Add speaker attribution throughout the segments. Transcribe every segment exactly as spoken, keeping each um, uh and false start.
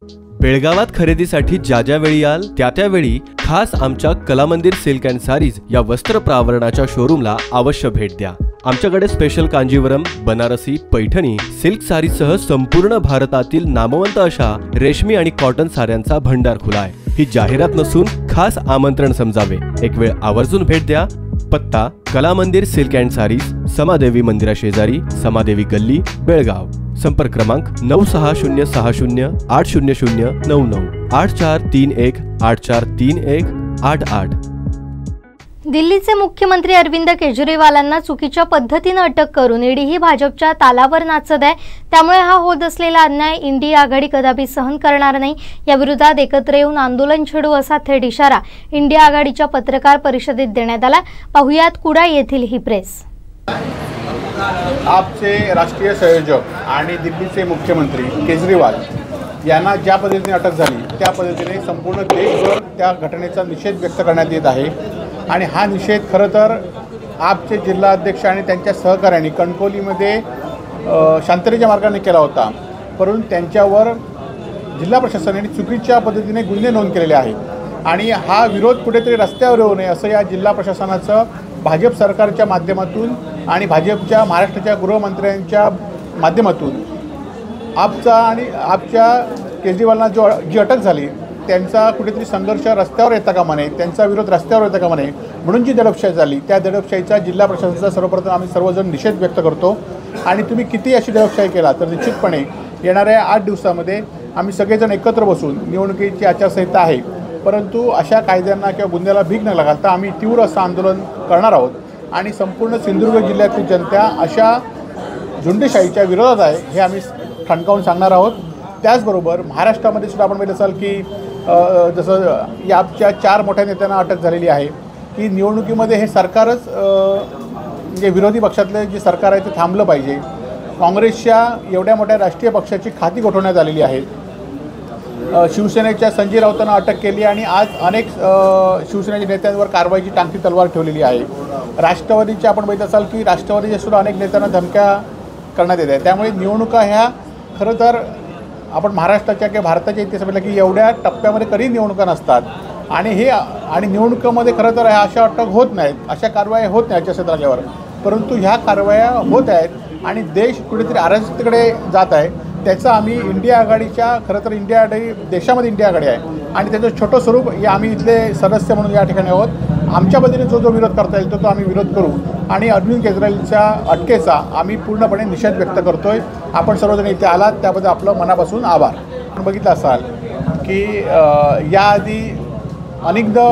Speaker 1: बेळगावात खरेदीसाठी ज्या ज्या वेळी याल त्या त्यावेळी खास आमच्या कलामंदिर सिल्क अँड सारीज या वस्त्र प्रावरणाच्या शोरूमला अवश्य भेट द्या। आमच्याकडे स्पेशल कांजीवरम, बनारसी, पैठणी, सिल्क सारीसह संपूर्ण भारतातील नामवंत अशा रेशमी आणि कॉटन साड्यांचा भंडार खुला आहे। ही जाहिरात नसून खास आमंत्रण समजावे। एक वेळ आवर्जून भेट द्या। पत्ता कलामंदिर सिल्क अँड सारीज, समादेवी मंदिरा शेजारी, समादेवी गल्ली, बेळगाव। संपर्क क्रमांक नऊ सहा शून्य सहा शून्य आठ शून्य शून्य नऊ नऊ आठ चार तीन एक आठ चार तीन एक आठ आठ।
Speaker 2: दिल्लीचे मुख्यमंत्री अरविंद केजरीवालांना चुकीच्या पद्धतीने अटक करून ईडी ही भाजपच्या तालावर नाचत आहे। त्यामुळे हा होत असलेला अन्याय इंडिया आघाडी कदापि सहन करणार नाही। या विरोधात एकत्र येऊन आंदोलन छेडू असा थेट इशारा इंडिया आघाडीच्या पत्रकार परिषदेत देण्यात आला। पाहुयात कुडाळ येथील ही प्रेस।
Speaker 3: आपचे राष्ट्रीय संयोजक आणि दिल्लीचे मुख्यमंत्री केजरीवाल यांना ज्या पद्धतीने अटक झाली त्या पद्धतीने संपूर्ण देशभर त्या घटनेचा निषेध व्यक्त करण्यात येत आहे। आणि हा निषेध खरं तर आपचे जिल्हा अध्यक्ष आणि त्यांच्या सहकाऱ्यांनी कणकोलीमध्ये शांततेच्या मार्गाने केला होता, परंतु त्यांच्यावर जिल्हा प्रशासनाने चुकीच्या पद्धतीने गुन्हे नोंद केलेले आहेत। आणि हा विरोध कुठेतरी रस्त्यावर येऊ नये असं या जिल्हा प्रशासनाचं भाजप सरकारच्या माध्यमातून आणि भाजपच्या महाराष्ट्राच्या गृहमंत्र्यांच्या माध्यमातून आपचा आणि आपच्या केजरीवालांना जो जी अटक झाली त्यांचा कुठेतरी संघर्ष रस्त्यावर येता कामा नये, त्यांचा विरोध रस्त्यावर येता कामा नये म्हणून जी दडपशाही झाली त्या दडपशाहीचा जिल्हा प्रशासनाचा सर्वप्रथम आम्ही सर्वजण निषेध व्यक्त करतो। आणि तुम्ही किती अशी दडपशाही केला तर निश्चितपणे येणाऱ्या आठ दिवसामध्ये आम्ही सगळेजण एकत्र बसून निवडणुकीची आचारसंहिता आहे, परंतु अशा कायद्यांना किंवा गुन्ह्याला भीक न घालता आम्ही तीव्र असं आंदोलन करणार आहोत। आणि संपूर्ण सिंधुदुर्ग जिल्ह्यातील जनता अशा झुंडशाहीच्या विरोधात आहे हे आम्ही ठणकावून सांगणार आहोत। त्याचबरोबर महाराष्ट्रामध्ये सुद्धा आपण पाहिलं असाल की जसं याच्या चार मोठ्या नेत्यांना अटक झालेली आहे की निवडणुकीमध्ये हे सरकारच म्हणजे विरोधी पक्षातले जे सरकार आहे ते थांबलं पाहिजे। काँग्रेसच्या एवढ्या मोठ्या राष्ट्रीय पक्षाची खाती गोठवण्यात आलेली आहेत। शिवसेनेच्या संजय राऊतांना अटक केली आणि आज अनेक शिवसेनेच्या नेत्यांवर कारवाईची टांगती तलवार ठेवलेली आहे। राष्ट्रवादीचे आपण बघितलं असाल की राष्ट्रवादीच्या सुद्धा अनेक नेत्यांना धमक्या करण्यात येत आहेत। त्यामुळे निवडणुका ह्या खरं तर आपण महाराष्ट्राच्या किंवा भारताच्या इतिहासामध्ये की एवढ्या टप्प्यामध्ये कधी निवडणुका नसतात आणि हे आणि निवडणुकामध्ये खरं तर अशा अटक होत नाहीत, अशा कारवाया होत नाहीत याच्या जागेवर, परंतु ह्या कारवाया होत आहेत आणि देश कुठेतरी अराजकतेकडे जात आहे। त्याचं आम्ही इंडिया आघाडीच्या खरं तर इंडिया आघाडी देशामध्ये इंडिया आघाडी आहे आणि त्याचं छोटं स्वरूप हे आम्ही इथले सदस्य म्हणून या ठिकाणी आहोत। आमच्या पद्धतीने जो जो विरोध करता येईल तो तो आम्ही विरोध करू आणि अरविंद केजरीवालच्या अटकेचा आम्ही पूर्णपणे निषेध व्यक्त करतोय। आपण सर्वजण इथे आलात त्याबद्दल आपलं मनापासून आभार। आपण बघितलं असाल की याआधी अनेकदा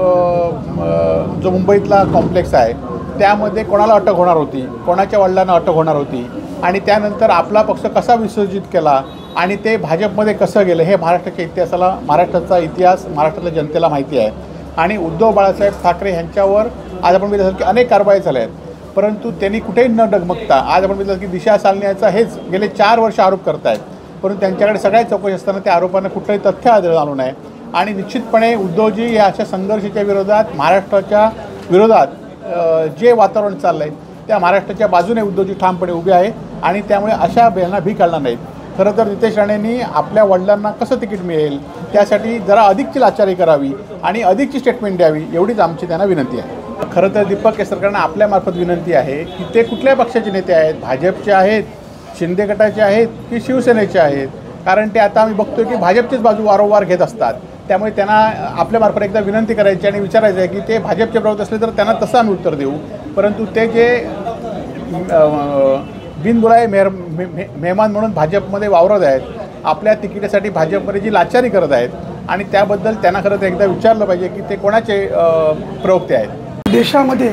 Speaker 3: जो मुंबईतला कॉम्प्लेक्स आहे त्यामध्ये कोणाला अटक होणार होती, कोणाच्या वडिलांना अटक होणार होती आणि त्यानंतर आपला पक्ष कसा विसर्जित केला आणि ते भाजपमध्ये कसं गेलं हे महाराष्ट्राच्या इतिहासाला महाराष्ट्राचा इतिहास महाराष्ट्रातल्या जनतेला माहिती आहे। आणि उद्धव बाळासाहेब ठाकरे यांच्यावर आज आपण बघितलं की अनेक कारवाई झाल्या आहेत, परंतु त्यांनी कुठेही न डगमगता आज आपण बघितलं की दिशा सालन्याचा हेच गेले चार वर्ष आरोप करत आहेत, परंतु त्यांच्याकडे सगळ्या चौकशी असताना त्या आरोपांना कुठलंही तथ्य आढळून आलं नाही। आणि निश्चितपणे उद्धवजी या अशा संघर्षाच्या विरोधात महाराष्ट्राच्या विरोधात जे वातावरण चाललं आहे त्या महाराष्ट्राच्या बाजूने उद्धवजी ठामपणे उभे आहे आणि त्यामुळे अशा यांना भीक घालणार नाहीत। खरं तर नितेश राणेंनी आपल्या वडिलांना कसं तिकीट मिळेल त्यासाठी जरा अधिकची लाचारी करावी आणि अधिकची स्टेटमेंट द्यावी एवढीच आमची त्यांना विनंती आहे। खरं तर दीपक केसरकरांना आपल्यामार्फत विनंती आहे की ते कुठल्या पक्षाचे नेते आहेत, भाजपचे आहेत, शिंदे गटाचे आहेत की शिवसेनेचे आहेत, कारण ते आता आम्ही बघतोय की भाजपचीच बाजू वारंवार घेत असतात। त्यामुळे त्यांना आपल्यामार्फत एकदा विनंती करायची आणि विचारायचं आहे की ते भाजपचे प्रवक्ते असले तर त्यांना तसं आम्ही उत्तर देऊ, परंतु ते जे बिनबुलाये मेहर मे मेहमान म्हणून भाजपमध्ये वावरत आहेत, आपल्या तिकिटासाठी भाजपमध्ये जी लाचारी करत आहेत आणि त्याबद्दल त्यांना खरं तर एकदा विचारलं पाहिजे की ते कोणाचे प्रवक्ते आहेत।
Speaker 4: देशामध्ये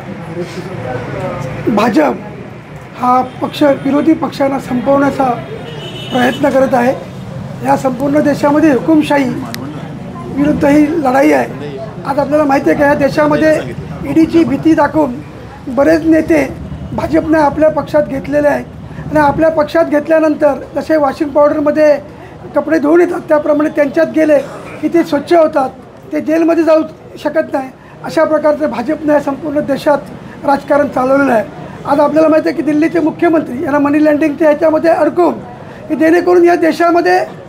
Speaker 4: भाजप हा पक्ष विरोधी पक्षांना संपवण्याचा प्रयत्न करत आहे। या संपूर्ण देशामध्ये हुकुमशाही विरुद्ध ही लढाई आहे। आज आपल्याला माहिती आहे की या देशामध्ये ईडीची भीती दाखवून बरेच नेते भाजपने आपल्या पक्षात घेतलेले आहेत आणि आपल्या पक्षात घेतल्यानंतर जसे वॉशिंग पावडरमध्ये कपडे धुवून येतात त्याप्रमाणे त्यांच्यात गेले की ते स्वच्छ होतात, ते जेलमध्ये जाऊ शकत नाही। अशा प्रकारचे भाजपने संपूर्ण देशात राजकारण चालवलेलं आहे। आज आपल्याला माहिती आहे की दिल्लीचे मुख्यमंत्री यांना मनी लँडिंगच्या ह्याच्यामध्ये अडकून की जेणेकरून या देशामध्ये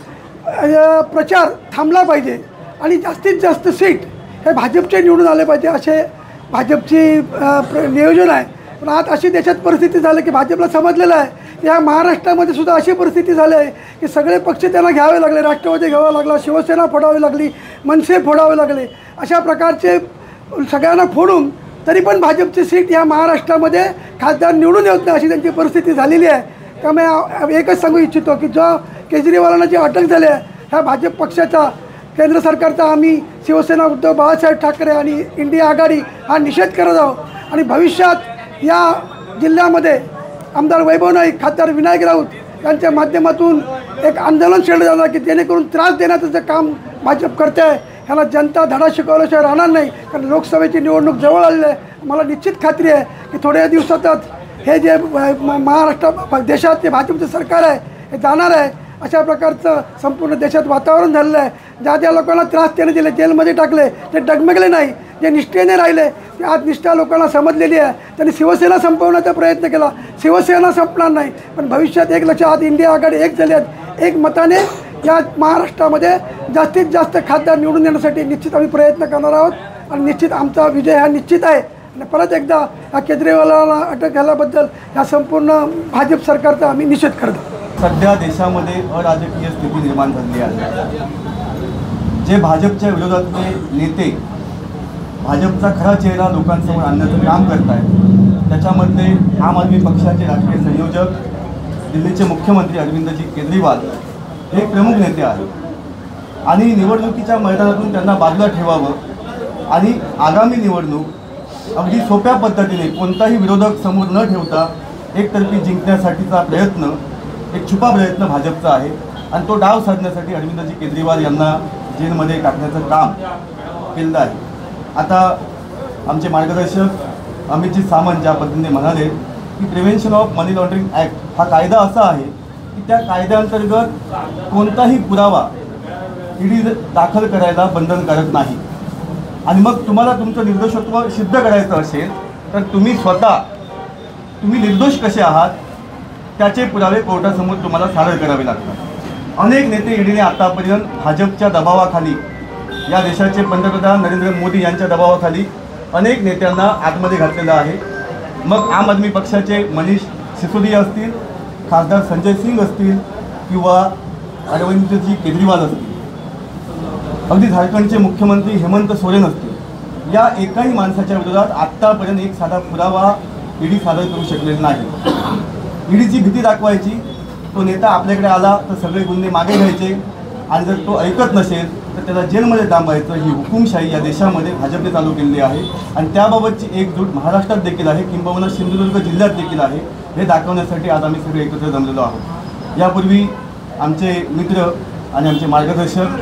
Speaker 4: अ, प्रचार थांबला पाहिजे आणि जास्तीत जास्त सीट हे भाजपचे निवडून आले पाहिजे असे भाजपची अ, प्र नियोजन आहे. पण आज अशी देशात परिस्थिती झाली की भाजपला समजलेलं आहे की ह्या महाराष्ट्रामध्ये सुद्धा अशी परिस्थिती झाली आहे की सगळे पक्ष त्यांना घ्यावे लागले. राष्ट्रवादी घ्यावा लागला, शिवसेना फोडावी लागली, मनसे फोडावे लागले. अशा प्रकारचे सगळ्यांना फोडून तरी पण भाजपची सीट ह्या महाराष्ट्रामध्ये खासदार निवडून येत नाही अशी त्यांची परिस्थिती झालेली आहे. त्यामुळे एकच सांगू इच्छितो की जो केजरीवालांना जी अटक झाली आहे ह्या भाजप पक्षाचा, केंद्र सरकारचा आम्ही शिवसेना, उद्धव बाळासाहेब ठाकरे आणि इंडिया आघाडी हा निषेध करत आहोत. आणि भविष्यात या जिल्ह्यामध्ये आमदार वैभव नाईक, खासदार विनायक राऊत यांच्या माध्यमातून एक आंदोलन छेडलं जाणार की जेणेकरून त्रास देण्याचं जे काम भाजप करते आहे ह्याला जनता धडा शिकवल्याशिवाय राहणार नाही. कारण लोकसभेची निवडणूक जवळ आलेली आहे. मला निश्चित खात्री आहे की थोड्या दिवसातच हे जे महाराष्ट्र देशात जे भाजपचं सरकार आहे हे जाणार आहे. अशा प्रकारचं संपूर्ण देशात वातावरण झालेलं आहे. ज्या ज्या लोकांना त्रास त्याने दिले, जेलमध्ये टाकले, ते डगमगले नाही, जे निष्ठेने राहिले ते आज निष्ठा लोकांना समजलेली आहे. त्यांनी शिवसेना संपवण्याचा प्रयत्न केला, शिवसेना संपणार नाही. पण भविष्यात एक लक्ष, आज इंडिया आघाडी एक झाली आहे. एक मताने या महाराष्ट्रामध्ये जास्तीत जास्त खासदार निवडून येण्यासाठी निश्चित आम्ही प्रयत्न करणार आहोत आणि निश्चित आमचा विजय हा निश्चित आहे. आणि परत एकदा या केजरीवालांना अटक झाल्याबद्दल या संपूर्ण भाजप सरकारचा आम्ही निषेध करतो.
Speaker 5: सध्या देशामध्ये अराजकीय स्थिती निर्माण झाली आहे. जे भाजपच्या विरोधातले नेते भाजपचा खरा चेहरा लोकांसमोर आणण्याचं काम करत आहेत त्याच्यामधले आम आदमी पक्षाचे राष्ट्रीय संयोजक दिल्लीचे मुख्यमंत्री अरविंदजी केजरीवाल हे प्रमुख नेते आहेत. आणि निवडणुकीच्या मैदानातून त्यांना बाजूला ठेवावं आणि आगामी निवडणूक अगदी सोप्या पद्धतीने कोणताही विरोधक समोर न ठेवता एकतर्फी जिंकण्यासाठीचा प्रयत्न, एक छुपा प्रयत्न भाजपचा आहे. आणि तो डाव साधण्यासाठी अरविंदजी केजरीवाल यांना जेलमध्ये टाकण्याचं काम केलं आहे. आता आमचे मार्गदर्शक अमितजी सामंत ज्या पद्धतीने म्हणाले की prevention of money laundering act हा कायदा असा आहे की त्या कायद्याअंतर्गत कोणताही पुरावा ईडी दाखल करायला बंधनकारक नाही. आणि मग तुम्हाला तुमचं निर्दोषत्व सिद्ध करायचं असेल तर तुम्ही स्वतः तुम्ही निर्दोष कसे आहात त्याचे पुरावे कोर्टासमोर तुम्हाला सादर करावे लागतात. अनेक नेते ईडीने आतापर्यंत भाजपच्या दबावाखाली, या देशाचे पंतप्रधान नरेंद्र मोदी यांच्या दबावाखाली अनेक नेत्यांना आतमध्ये घातलेलं आहे. मग आम आदमी पक्षाचे मनीष सिसोदिया असतील, खासदार संजय सिंग असतील किंवा अरविंदजी केजरीवाल असतील, अगदी झारखंडचे मुख्यमंत्री हेमंत सोरेन असतील, या एकाही माणसाच्या विरोधात आत्तापर्यंत एक साधा पुरावा ईडी सादर करू शकलेला नाही. ईडीची भीती दाखवायची, तो नेता आपल्याकडे आला तर सगळे गुन्हे मागे घ्यायचे आणि जर तो ऐकत नसेल तर त्याला जेलमध्ये डांबायचं. ही हुकुमशाही या देशामध्ये भाजपने चालू केलेली आहे आणि त्याबाबतची एकजूट महाराष्ट्रात देखील आहे, किंबहुना सिंधुदुर्ग जिल्ह्यात देखील आहे. हे दाखवण्यासाठी आज आम्ही सगळे एकत्र जमलेलो आहोत. यापूर्वी आमचे मित्र आणि आमचे मार्गदर्शक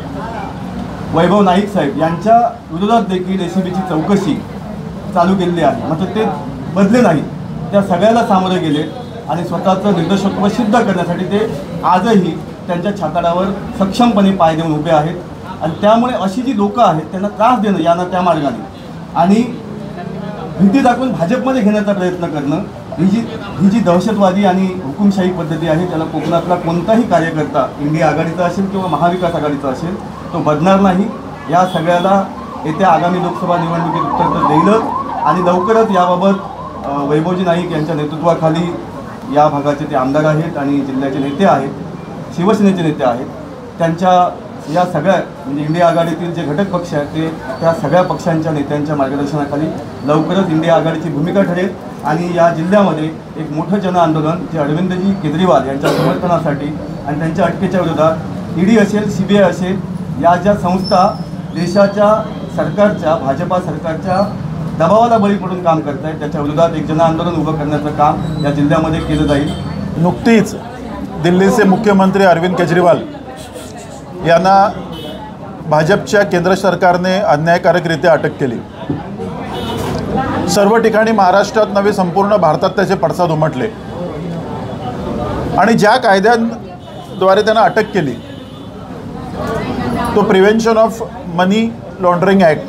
Speaker 5: वैभव नाईक साहेब यांच्या विरोधात देखील ए सी बीची चौकशी चालू केलेली आहे. मात्र ते बदले नाही, त्या सगळ्याला सामोरे गेले आणि स्वतःचं निर्दोषत्व सिद्ध करण्यासाठी ते आजही त्यांच्या छाताडावर सक्षमपणे पाय देऊन उभे आहेत. आणि त्यामुळे अशी जी लोकं आहेत त्यांना त्रास देणं यांना त्या मार्गाने आणि भीती दाखवून भाजपमध्ये घेण्याचा प्रयत्न करणं ही जी ही जी दहशतवादी आणि हुकुमशाही पद्धती आहे त्याला कोकणातला कोणताही कार्यकर्ता, इंडिया आघाडीचा असेल किंवा महाविकास आघाडीचा असेल, तो बदणार नाही. या सगळ्याला येत्या आगामी लोकसभा निवडणुकीत उत्तर तर देईलच आणि लवकरच याबाबत वैभवजी नाईक यांच्या नेतृत्वाखाली या भागाचे ते आमदार आहेत आणि जिल्ह्याचे नेते आहेत, शिवसेनेचे नेते आहेत, त्यांच्या या सगळ्या म्हणजे इंडिया आघाडीतील जे घटक पक्ष आहेत ते त्या सगळ्या पक्षांच्या नेत्यांच्या मार्गदर्शनाखाली लवकरच इंडिया आघाडीची भूमिका ठरेल आणि या जिल्ह्यामध्ये एक मोठं जनआंदोलन जे अरविंदजी केजरीवाल यांच्या समर्थनासाठी आणि त्यांच्या अटकेच्या विरोधात ईडी असेल, सी बी आय असेल, या ज्या संस्था देशाच्या सरकारच्या, भाजपा सरकारच्या दबावाला बळी पडून काम करत आहेत त्याच्या विरोधात एक जनआंदोलन उभं करण्याचं काम या जिल्ह्यामध्ये केलं जाईल.
Speaker 6: नुकतीच दिल्लीचे मुख्यमंत्री अरविंद केजरीवाल यांना भाजपच्या केंद्र सरकारने अन्यायकारकरित्या अटक केली. सर्व ठिकाणी महाराष्ट्रात नव्हे संपूर्ण भारतात त्याचे पडसाद उमटले आणि ज्या कायद्यांद्वारे त्यांना अटक केली तो prevention of money laundering act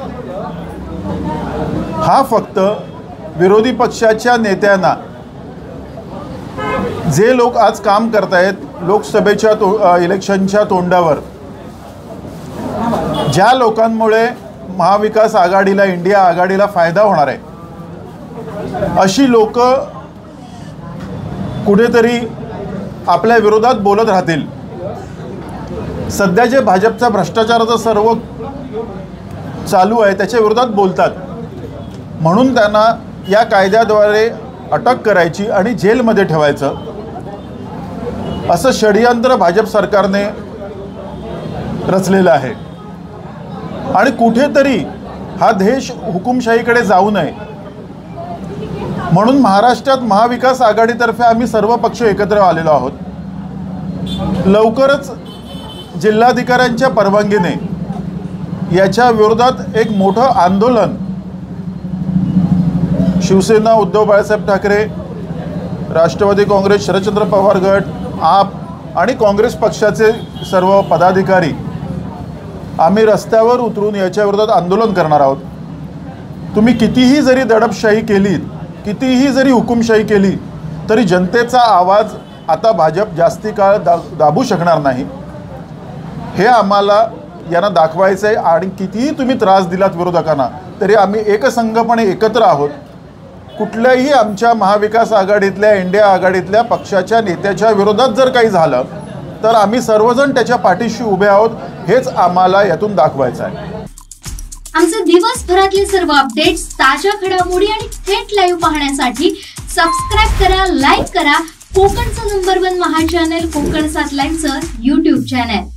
Speaker 6: हा फक्त विरोधी पक्षाच्या नेत्यांना, जे लोक आज काम करत आहेत लोकसभेच्या तो इलेक्शनच्या तोंडावर ज्या लोकांमुळे महाविकास आघाडीला, इंडिया आघाडीला फायदा होणार आहे, अशी लोक कुठेतरी आपल्या विरोधात बोलत राहतील. सध्या जे भाजपचा भ्रष्टाचाराचं सर्व चालू आहे त्याच्या विरोधात बोलतात, म्हणून त्यांना या कायद्याद्वारे अटक करायची आणि जेलमध्ये ठेवायचं असं षडयंत्र भाजप सरकारने रचलेलं आहे. आणि कुठेतरी हा देश हुकुमशाहीकडे जाऊ नये म्हणून महाराष्ट्रात महाविकास आघाडीतर्फे आम्ही सर्व पक्ष एकत्र आलेलो आहोत. लवकरच जिल्हाधिकाऱ्यांच्या परवानगीने याच्या विरोधात एक मोठं आंदोलन शिवसेना, उद्धव बाळासाहेब ठाकरे, राष्ट्रवादी काँग्रेस, शरदचंद्र पवार गट, आप आणि काँग्रेस पक्षाचे सर्व पदाधिकारी आम्ही रस्त्यावर उतरून याच्या विरोधात आंदोलन करणार आहोत. तुम्ही कितीही जरी दडपशाही केलीत, कितीही जरी हुकुमशाही केली तरी जनतेचा आवाज आता भाजप जास्ती काळ दा दाबू शकणार नाही. हे आम्हाला यांना दाखवायचं आहे. आणि कितीही तुम्ही त्रास दिलात विरोधकांना तरी आम्ही एकसंघपणे एकत्र आहोत. कुठल्याही आमच्या महाविकास आघाडीतल्या, इंडिया आघाडीतल्या पक्षाच्या नेत्याच्या विरोधात जर काही झालं तर आम्ही सर्वजण त्याच्या पाठीशी उभे आहोत. हेच आम्हाला यातून दाखवायचं आहे.
Speaker 7: आमचे दिवसभरातले सर्व अपडेट्स, ताज्या घडामोडी आणि थेट लाईव्ह पाहण्यासाठी सबस्क्राईब करा, लाईक करा कोकणचं नंबर वन महा चॅनल कोकण सात लाईनचं यूट्यूब चॅनल.